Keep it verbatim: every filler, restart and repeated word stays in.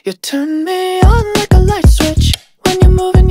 You turn me on like a light switch when you're moving